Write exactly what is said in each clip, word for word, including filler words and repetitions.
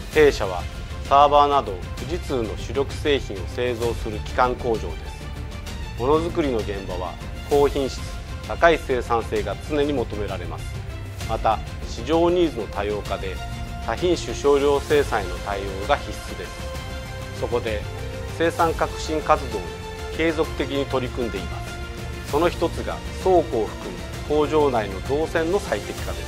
弊社はサーバーなど富士通の主力製品を製造する基幹工場です。ものづくりの現場は高品質、高い生産性が常に求められます。また市場ニーズの多様化で多品種少量生産への対応が必須です。そこで生産革新活動に継続的に取り組んでいます。その一つが倉庫を含む工場内の動線の最適化です。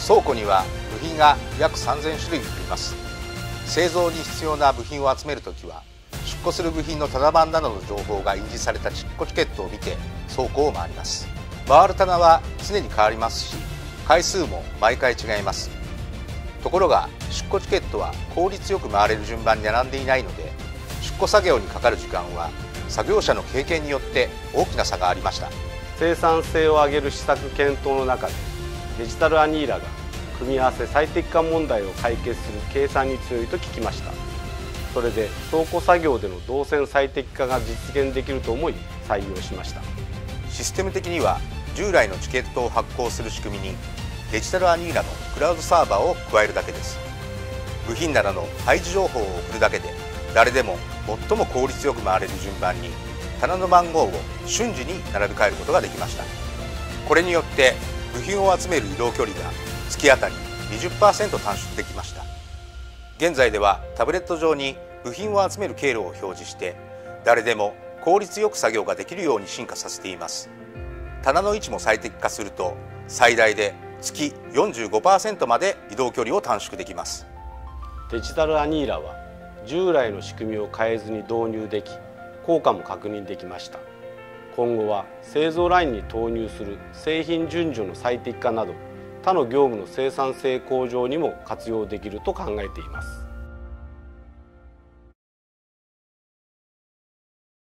倉庫には部品が約さんぜんしゅるいあります。製造に必要な部品を集めるときは出庫する部品の棚番などの情報が印字された出庫チケットを見て倉庫を回ります。回る棚は常に変わりますし、回数も毎回違います。ところが出庫チケットは効率よく回れる順番に並んでいないので、出庫作業にかかる時間は作業者の経験によって大きな差がありました。 生産性を上げる施策検討の中でデジタルアニーラが組み合わせ最適化問題を解決する計算に強いと聞きました。それで倉庫作業での動線最適化が実現できると思い採用しました。 システム的には従来のチケットを発行する仕組みにデジタルアニーラのクラウドサーバーを加えるだけです。部品などの配置情報を送るだけで誰でも最も効率よく回れる順番に棚の番号を瞬時に並び替えることができました。これによって部品を集める移動距離が月当たり にじゅっパーセント 短縮できました。現在ではタブレット上に部品を集める経路を表示して誰でも効率よく作業ができるように進化させています。棚の位置も最適化すると最大で月 よんじゅうごパーセント まで移動距離を短縮できます。 デジタルアニーラは従来の仕組みを変えずに導入でき、効果も確認できました。今後は製造ラインに投入する製品順序の最適化など他の業務の生産性向上にも活用できると考えています。